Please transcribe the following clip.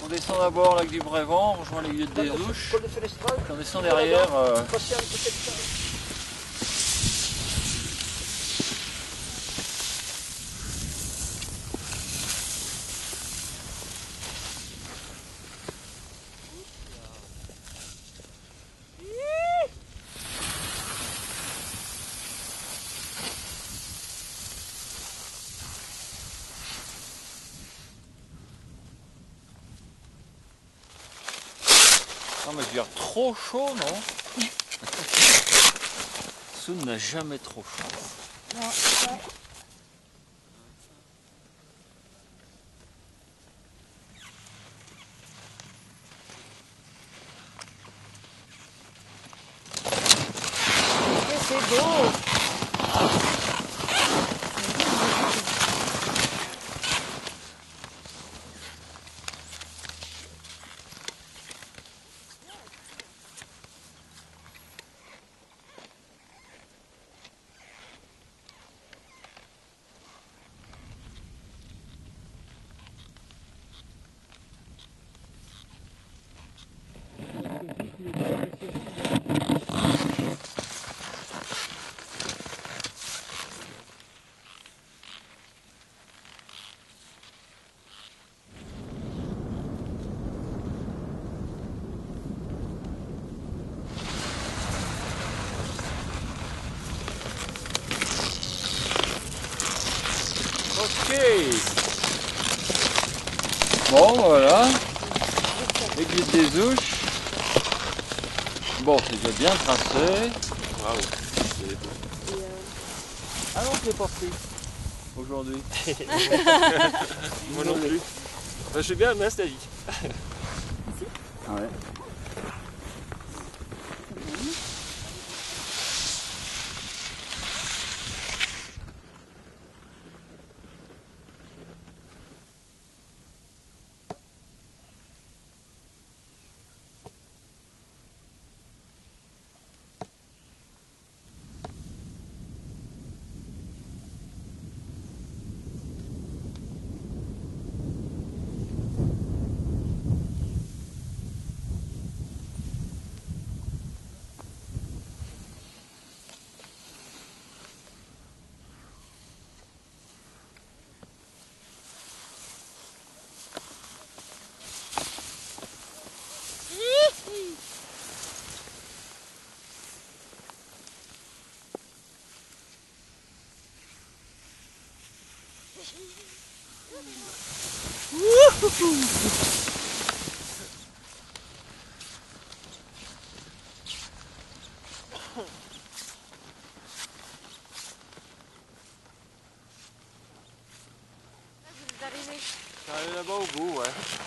On descend d'abord lac du Brévent, on rejoint l'aiguille des Ouches, puis on descend derrière. Non mais je veux dire, trop chaud, non? Soun n'a jamais trop chaud. Non, c'est beau. Ok. Bon voilà. L'aiguille des Ouches. Bon, c'est déjà bien tracé. Waouh. Ah non, je l'ai pas pris aujourd'hui. Moi non plus. Enfin, je suis bien nostalgique. Ah ouais. Vous arrivez. J'arrive là-bas au bout, ouais.